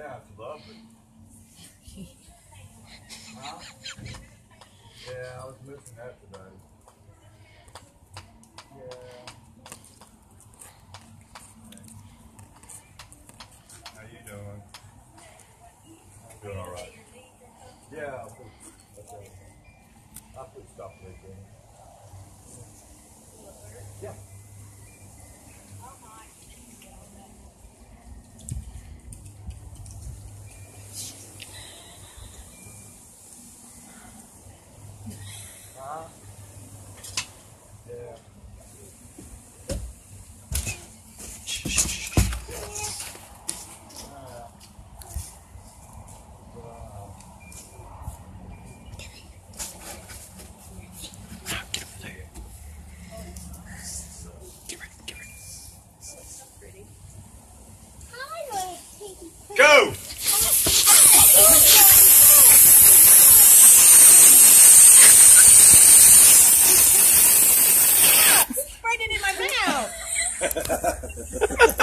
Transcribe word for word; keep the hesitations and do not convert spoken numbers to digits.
Yeah, it's lovely. Huh? Yeah, I was missing that today. Yeah. How you doing? I'm doing all right. Yeah, I'll put, okay. I'll put stuff right there. Yeah. Huh? Yeah. Go! Sprayed it in my mouth.